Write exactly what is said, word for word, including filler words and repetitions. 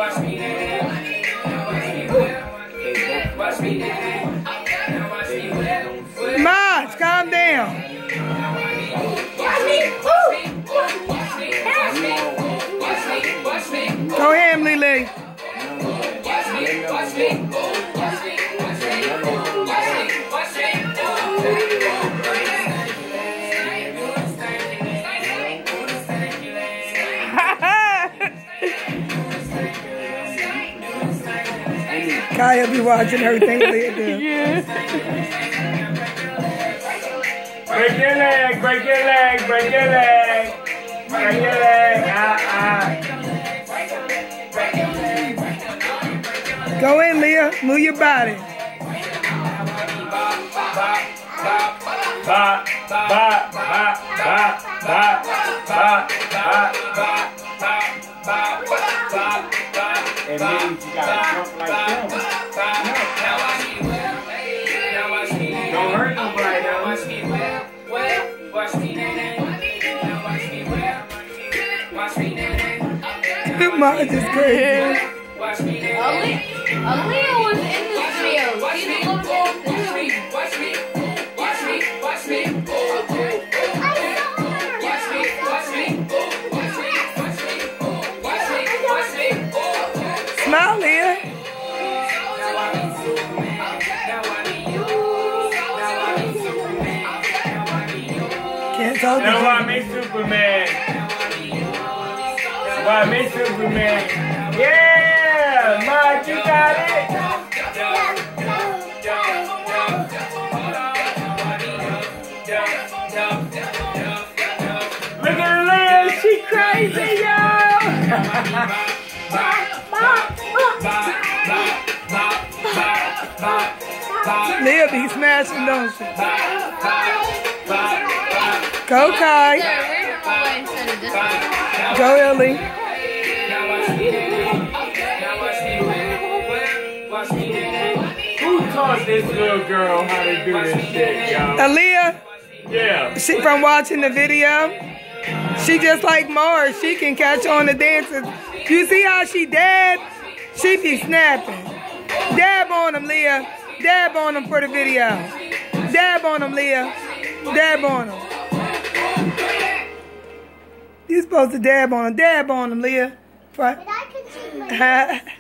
Maj, calm down. Go ahead, Lily. Kaya be watching everything Leah do. Yeah. Break your leg, break your leg, break your leg. Break your leg. Ah, ah. Go in, Leah. Move your body. Ba, ba, ba, ba, ba, ba, ba, ba, ba. It means you gotta jump like them. Don't hurt nobody now. Maj is crazy. Aaliyah was in this video. She's the little girl in this video. Watch me, watch me, watch me. Smile, Leah. Can't talk to Now you. why me Superman? Why me Superman? Yeah, Maj, you got it. Look at Leah, she crazy, yo. Leah be smashing, don't she? Go, Kai. Go, Ellie. Who taught this little girl how to do this shit, yo? Aaliyah, Yeah. she from watching the video. She just like Mars. She can catch on the dances. You see how she dab? She be snapping. Dab on them, Leah. Dab on them for the video. Dab on them, Leah. Dab on them. You supposed to dab on them. Dab on them, Leah. Right.